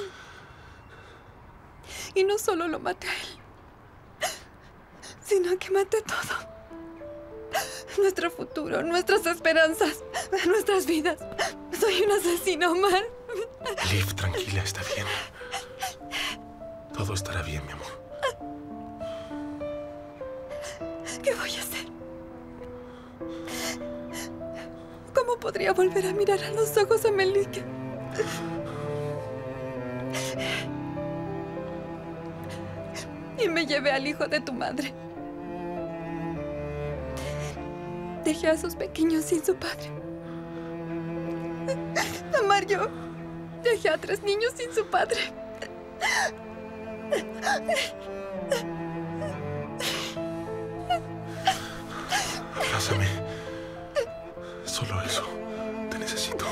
Y no solo lo maté a él, sino que maté todo. Nuestro futuro, nuestras esperanzas, nuestras vidas. Soy un asesino, Omar. Liv, tranquila, está bien. Todo estará bien, mi amor. ¿Qué voy a hacer? ¿Cómo podría volver a mirar a los ojos a Melike? Y me llevé al hijo de tu madre. Dejé a sus pequeños sin su padre. Amar, yo dejé a tres niños sin su padre. Abrázame. Solo eso. Te necesito.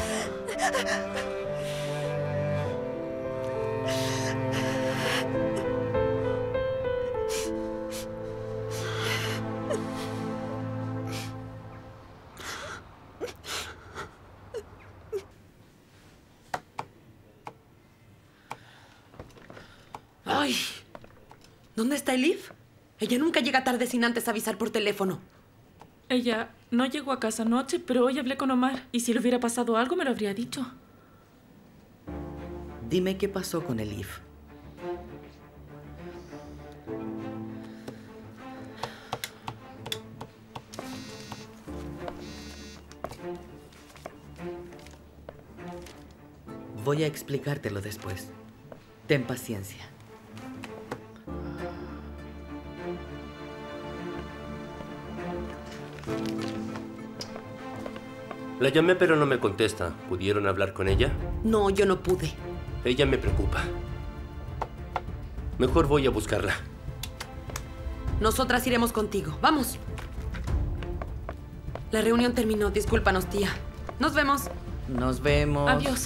¡Ay! ¿Dónde está Elif? Ella nunca llega tarde sin antes avisar por teléfono. Ella no llegó a casa anoche, pero hoy hablé con Omar. Y si le hubiera pasado algo, me lo habría dicho. Dime qué pasó con Elif. Voy a explicártelo después. Ten paciencia. La llamé, pero no me contesta. ¿Pudieron hablar con ella? No, yo no pude. Ella me preocupa. Mejor voy a buscarla. Nosotras iremos contigo. ¡Vamos! La reunión terminó. Discúlpanos, tía. Nos vemos. Nos vemos. Adiós.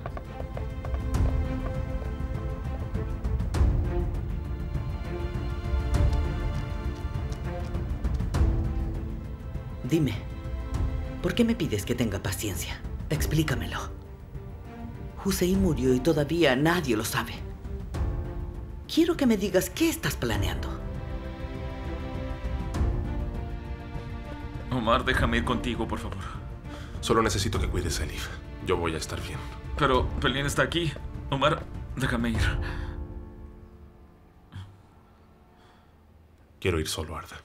Dime, ¿por qué me pides que tenga paciencia? Explícamelo. Hussein murió y todavía nadie lo sabe. Quiero que me digas qué estás planeando. Omar, déjame ir contigo, por favor. Solo necesito que cuides a Elif. Yo voy a estar bien. Pero Pelín está aquí. Omar, déjame ir. Quiero ir solo, Arda.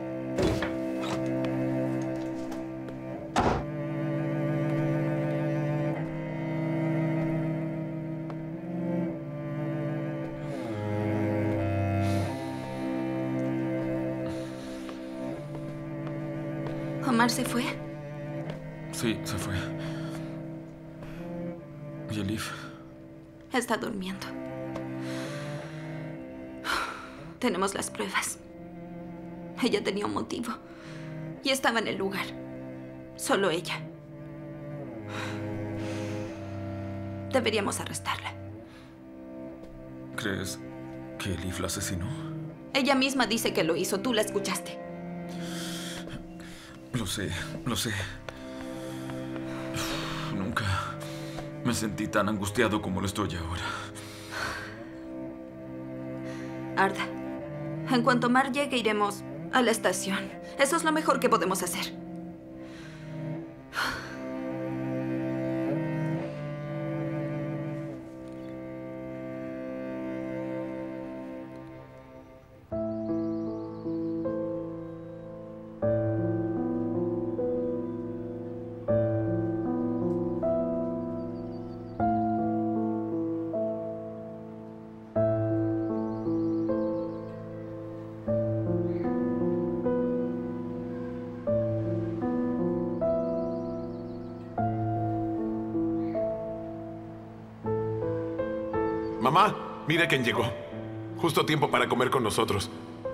¿Omar se fue? Sí, se fue. ¿Y Elif? Está durmiendo. Tenemos las pruebas. Ella tenía un motivo. Y estaba en el lugar. Solo ella. Deberíamos arrestarla. ¿Crees que Elif la asesinó? Ella misma dice que lo hizo. Tú la escuchaste. Lo sé, lo sé. Nunca me sentí tan angustiado como lo estoy ahora. Arda, en cuanto Mar llegue, iremos a la estación. Eso es lo mejor que podemos hacer. Mamá, mira quién llegó. Justo a tiempo para comer con nosotros.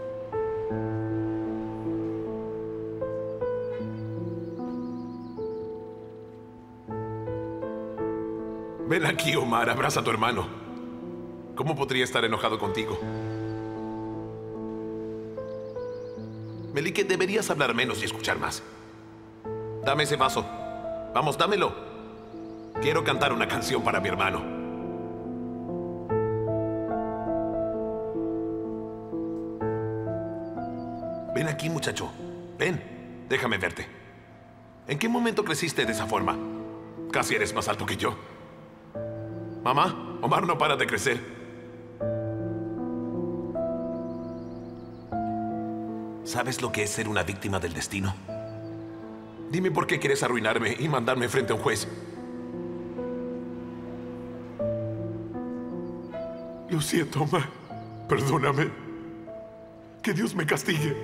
Ven aquí, Omar. Abraza a tu hermano. ¿Cómo podría estar enojado contigo? Melike, deberías hablar menos y escuchar más. Dame ese vaso. Vamos, dámelo. Quiero cantar una canción para mi hermano. Ven aquí, muchacho. Ven, déjame verte. ¿En qué momento creciste de esa forma? Casi eres más alto que yo. Mamá, Omar no para de crecer. ¿Sabes lo que es ser una víctima del destino? Dime por qué quieres arruinarme y mandarme frente a un juez. Lo siento, Omar. Perdóname. Que Dios me castigue.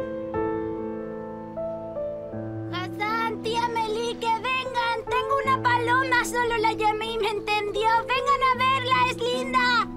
Tía Melike, vengan. Tengo una paloma. Solo la llamé y me entendió. Vengan a verla, es linda.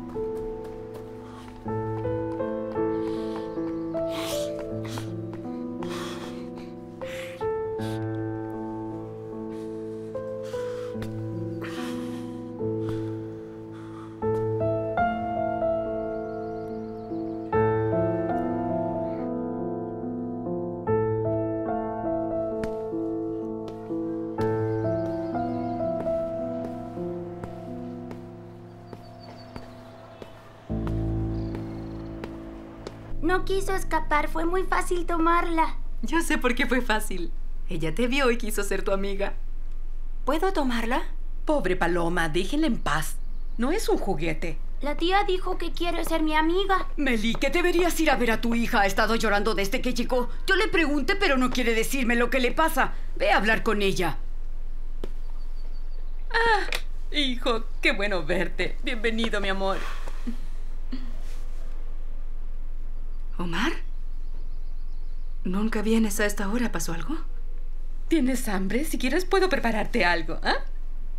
No quiso escapar, fue muy fácil tomarla. Yo sé por qué fue fácil. Ella te vio y quiso ser tu amiga. ¿Puedo tomarla? Pobre Paloma, déjenla en paz. No es un juguete. La tía dijo que quiere ser mi amiga. Melike, deberías ir a ver a tu hija. Ha estado llorando desde que llegó. Yo le pregunté, pero no quiere decirme lo que le pasa. Ve a hablar con ella. Ah, hijo, qué bueno verte. Bienvenido, mi amor. ¿Omar? ¿Nunca vienes a esta hora? ¿Pasó algo? ¿Tienes hambre? Si quieres puedo prepararte algo, ¿ah? ¿eh?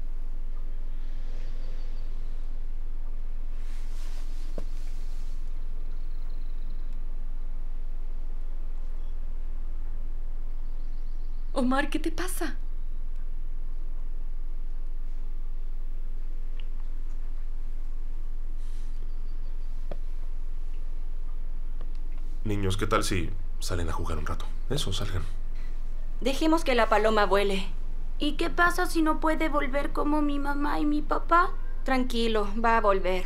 Omar, ¿qué te pasa? Niños, ¿qué tal si salen a jugar un rato? Eso, salgan. Dejemos que la paloma vuele. ¿Y qué pasa si no puede volver como mi mamá y mi papá? Tranquilo, va a volver.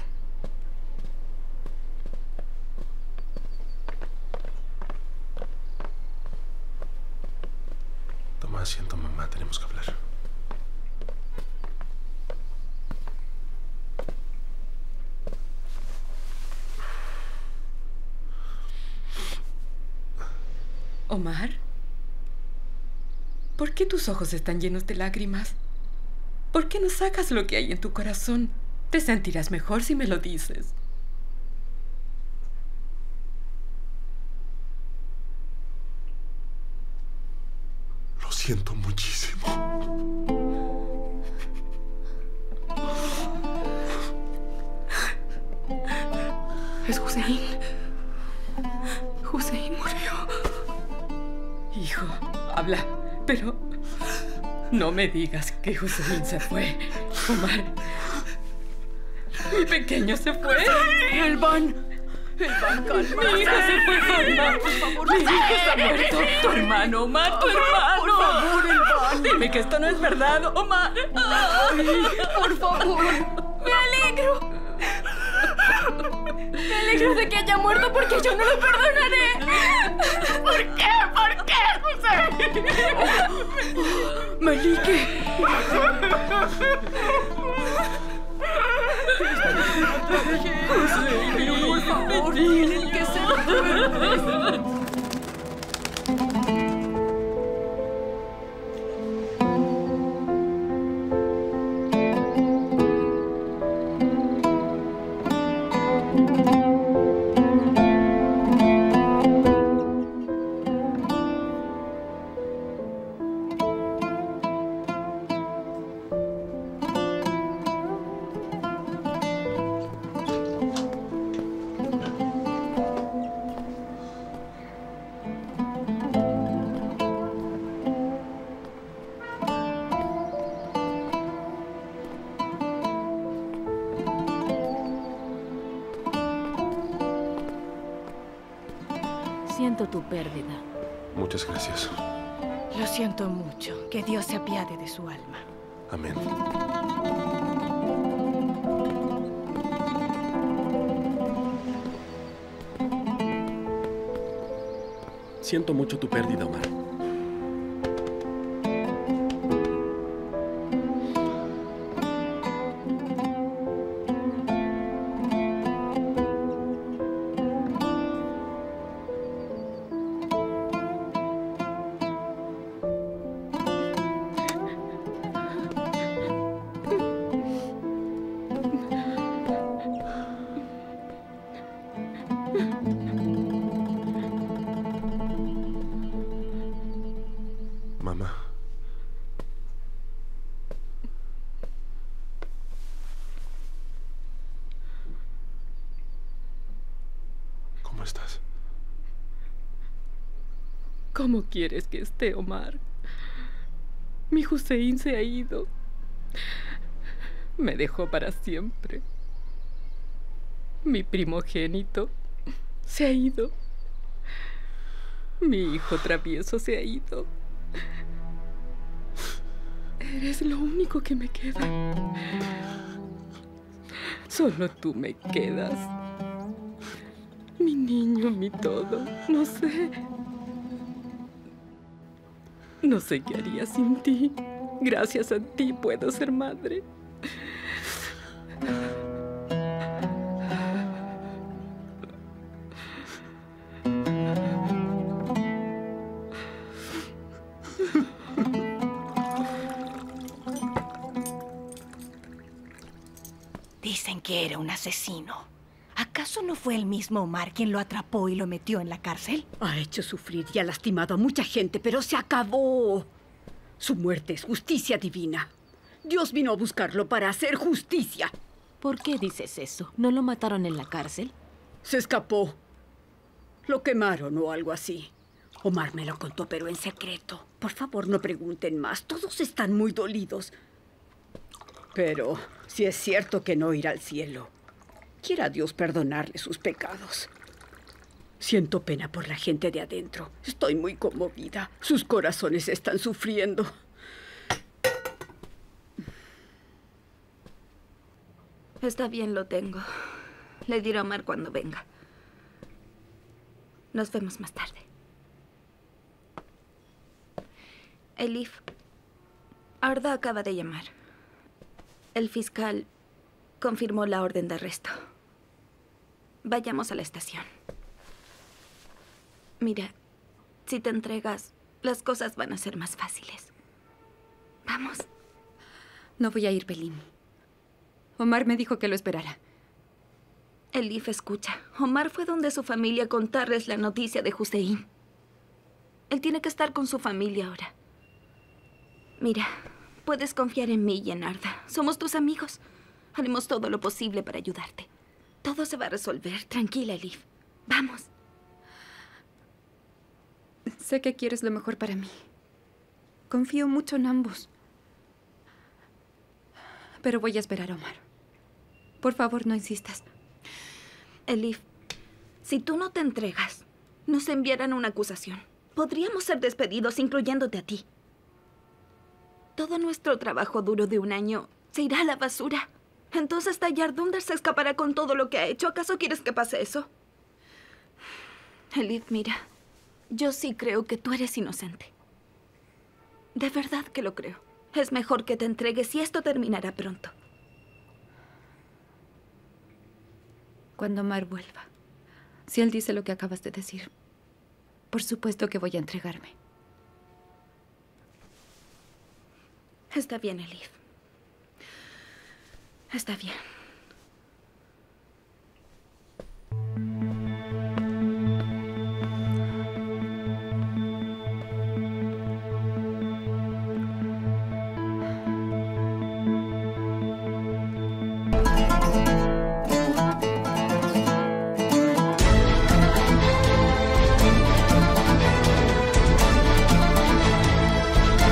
Toma asiento, mamá. Tenemos que hablar. Omar, ¿por qué tus ojos están llenos de lágrimas? ¿Por qué no sacas lo que hay en tu corazón? Te sentirás mejor si me lo dices. Lo siento muchísimo. Es Hussein. Hussein murió. Hijo, habla. Pero no me digas que Hussein se fue. Omar, mi pequeño se fue. Elvan, Elvan, calma. Mi hijo se fue, Farma. Por favor, mi hijo está muerto. Tu hermano, Omar, tu hermano. Por favor, Elvan. Dime que esto no es verdad, Omar. Ay, por favor. Me alegro. Me alegro de que haya muerto porque yo no lo perdonaré. ¿Por qué? ¿Por qué, Hussein? Malike. Hussein, por favor, tienen que ser fuertes. Siento tu pérdida. Muchas gracias. Lo siento mucho. Que Dios se apiade de su alma. Amén. Siento mucho tu pérdida, Omar. Mamá. ¿Cómo estás? ¿Cómo quieres que esté, Omar? Mi Hussein se ha ido. Me dejó para siempre. Mi primogénito se ha ido. Mi hijo travieso se ha ido. Eres lo único que me queda. Solo tú me quedas. Mi niño, mi todo. No sé. No sé qué haría sin ti. Gracias a ti puedo ser madre. Dicen que era un asesino. ¿Acaso no fue el mismo Omar quien lo atrapó y lo metió en la cárcel? Ha hecho sufrir y ha lastimado a mucha gente, pero se acabó. Su muerte es justicia divina. Dios vino a buscarlo para hacer justicia. ¿Por qué dices eso? ¿No lo mataron en la cárcel? Se escapó. Lo quemaron o algo así. Omar me lo contó, pero en secreto. Por favor, no pregunten más. Todos están muy dolidos. Pero si es cierto que no irá al cielo, quiera Dios perdonarle sus pecados. Siento pena por la gente de adentro. Estoy muy conmovida. Sus corazones están sufriendo. Está bien, lo tengo. Le diré a Omar cuando venga. Nos vemos más tarde. Elif, Arda acaba de llamar. El fiscal confirmó la orden de arresto. Vayamos a la estación. Mira, si te entregas, las cosas van a ser más fáciles. Vamos. No voy a ir, Pelín. Omar me dijo que lo esperara. Elif, escucha. Omar fue donde su familia a contarles la noticia de Hussein. Él tiene que estar con su familia ahora. Mira, puedes confiar en mí y en Arda. Somos tus amigos. Haremos todo lo posible para ayudarte. Todo se va a resolver. Tranquila, Elif. Vamos. Sé que quieres lo mejor para mí. Confío mucho en ambos. Pero voy a esperar a Omar. Por favor, no insistas. Elif, si tú no te entregas, nos enviarán una acusación. Podríamos ser despedidos, incluyéndote a ti. Todo nuestro trabajo duro de un año se irá a la basura. Entonces Tallar Dundar se escapará con todo lo que ha hecho. ¿Acaso quieres que pase eso? Elif, mira, yo sí creo que tú eres inocente. De verdad que lo creo. Es mejor que te entregues y esto terminará pronto. Cuando Omar vuelva, si él dice lo que acabas de decir, por supuesto que voy a entregarme. Está bien, Elif. Está bien.